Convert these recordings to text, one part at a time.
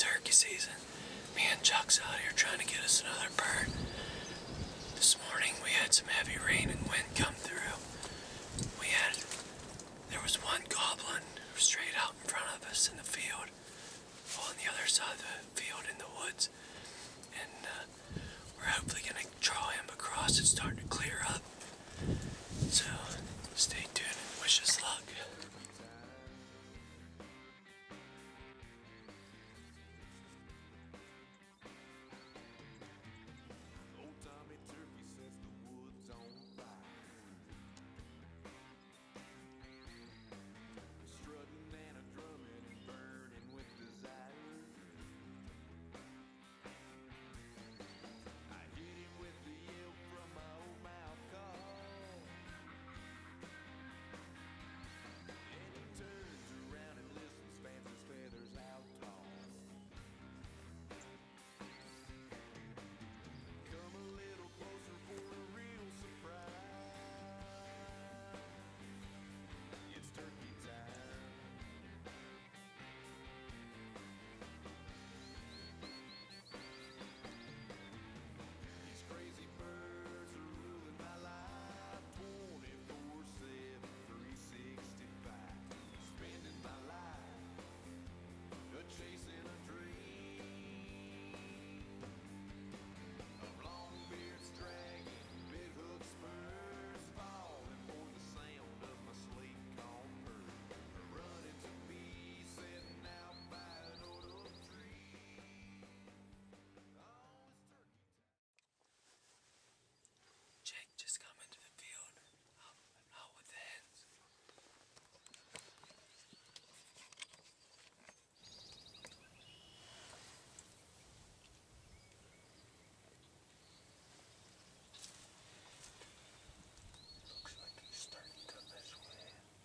turkey season. Me and Chuck's out here trying to get us another bird. This morning we had some heavy rain and wind come through. There was one goblin straight out in front of us in the field, on the other side of the field in the woods. And we're hopefully going to draw him across. It's starting to clear up. So stay tuned and wish us luck. Jake just come into the field, out with the hens. Looks like he's starting to come this way.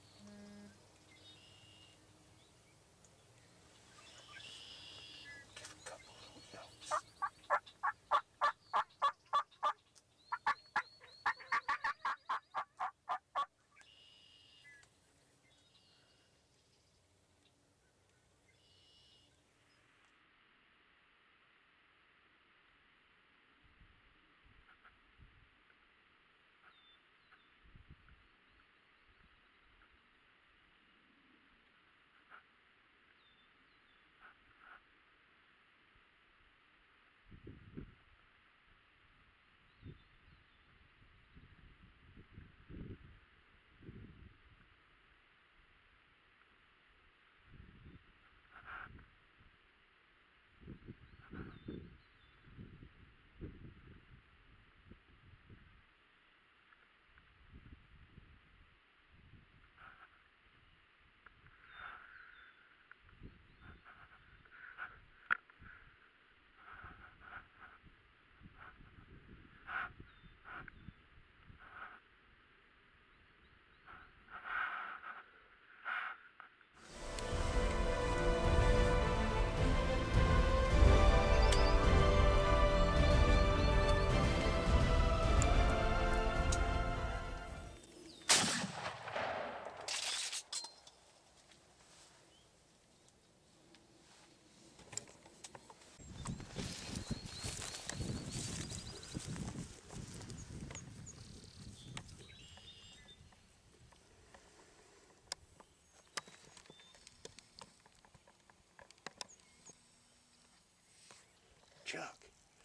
Give a couple little yelps. Chuck.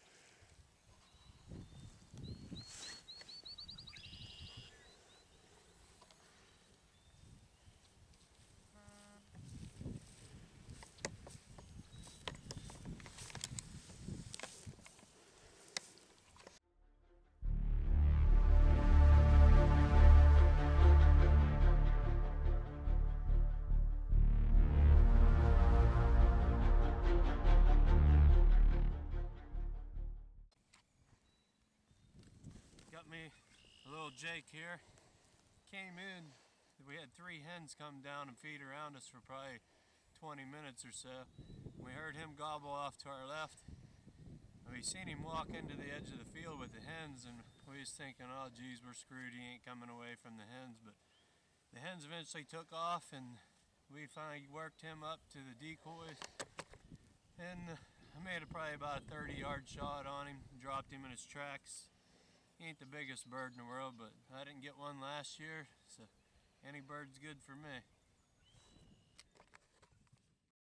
Got me a little Jake here. Came in, we had 3 hens come down and feed around us for probably 20 minutes or so. We heard him gobble off to our left. We seen him walk into the edge of the field with the hens, and we was thinking, oh geez, we're screwed, he ain't coming away from the hens. But the hens eventually took off, and we finally worked him up to the decoys. And I made probably about a 30-yard shot on him, dropped him in his tracks. He ain't the biggest bird in the world, but I didn't get one last year, so any bird's good for me.